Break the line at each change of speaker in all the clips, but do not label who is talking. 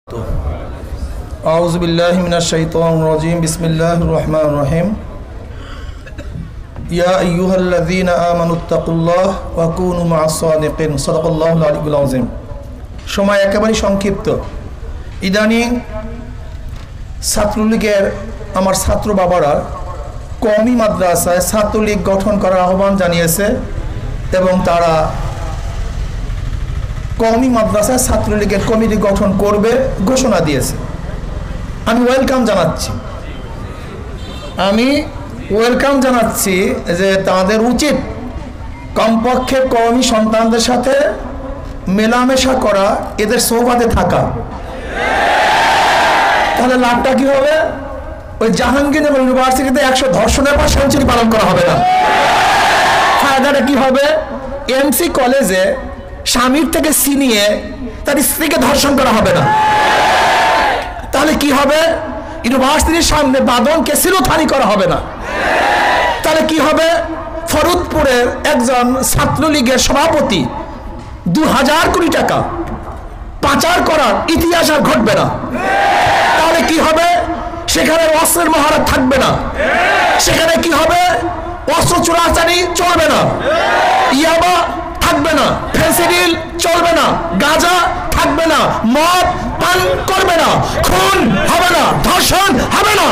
أعوذ بالله من الشيطان الرجيم بسم الله الرحمن الرحيم يا أيها الذين آمنوا اتقوا الله وكونوا مع الصادقين صدق الله العلي العظيم সময় একেবারে সংক্ষিপ্ত ইদানিং ছাত্রলীগের আমার ছাত্র বাবারা কওমি মাদ্রাসায় ছাত্রলীগ গঠন করার আহ্বান জানিয়েছে এবং তারা কওমি মাদ্রাসায় ছাত্রলীগের কমিটি গঠন করবে ঘোষণা দিয়েছে। আমি ওয়েলকাম জানাচ্ছি যে তাদের উচিত কমপক্ষে কওমি সন্তানদের সাথে মেলামেশা করা, এদের সোহবাতে থাকা। তাহলে লাভটা কি হবে? ওই জাহাঙ্গীরনগর ইউনিভার্সিটিতে 100 ধর্ষণের পর সেঞ্চুরি পালন করা হবে না। ফায়দাটা কি হবে? এমসি কলেজে স্বামীর থেকে ছিনিয়ে তার স্ত্রীকে ধর্ষণ করা হবে না। তাহলে কি হবে? ইউনিভার্সিটির সামনে বাদনকে শিরোধারী করা হবে না। তাহলে কি হবে? ফরিদপুরের একজন ছাত্রলীগের সভাপতি 2000 কোটি টাকা পাচার করার ইতিহাস আর ঘটবে না। তাহলে কি হবে? সেখানে অস্ত্রের মহারত থাকবে না। সেখানে কি হবে? অস্ত্র চোরাচারি চলবে না, ইয়াবা থাকবে না, ফেন্সিডিল চলবে না, গাঁজা থাকবে না, মদ পান করবে না, খুন হবে না, ধর্ষণ হবে না।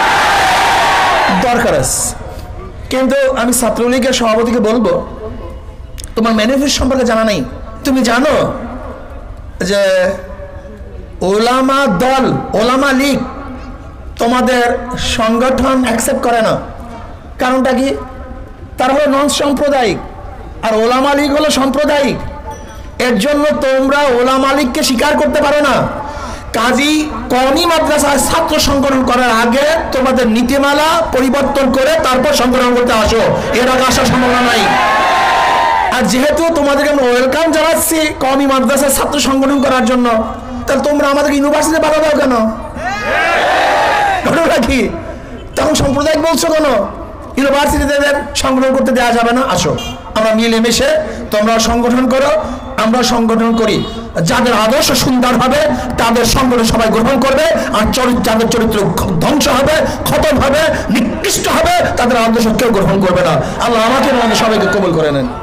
দরকার আছে। কিন্তু আমি ছাত্রলীগের সভাপতিকে বলবো, তোমার ম্যানিফেস্টো সম্পর্কে জানা নেই। তুমি জানো যে ওলামা দল, ওলামা লীগ তোমাদের সংগঠন অ্যাকসেপ্ট করে না। কারণটা কি? তারা হলো নন সাম্প্রদায়িক, আর ওলামা লীগ হলো সাম্প্রদায়িক। এর জন্য তোমরা ওলামা লীগকে স্বীকার করতে পারো না। কাজী কওমি মাদ্রাসায় ছাত্র সংগঠন করার আগে তোমাদের নীতিমালা পরিবর্তন করে তারপর সংগঠন করতে আসো, এর আগে আসার সম্ভাবনা নাই। আর যেহেতু তোমাদেরকে আমরা ওয়েলকাম জানাচ্ছি কওমি মাদ্রাসায় ছাত্র সংগঠন করার জন্য, তাহলে তোমরা আমাদেরকে ইউনিভার্সিটিতে বাধা দাও কেন? ঘটনা কি? তখন সাম্প্রদায়িক বলছো কেন? ইউনিভার্সিটিতে সংগঠন করতে দেওয়া যাবে না। আসো, আমরা মিলেমিশে, তোমরা সংগঠন করো, আমরা সংগঠন করি। যাদের আদর্শ সুন্দর হবে তাদের সংগঠন সবাই গ্রহণ করবে, আর যাদের চরিত্র ধ্বংস হবে, খতম হবে, নিকৃষ্ট হবে, তাদের আদর্শ কেউ গ্রহণ করবে না। আল্লাহ আমাকে সবাইকে কবুল করে নেন।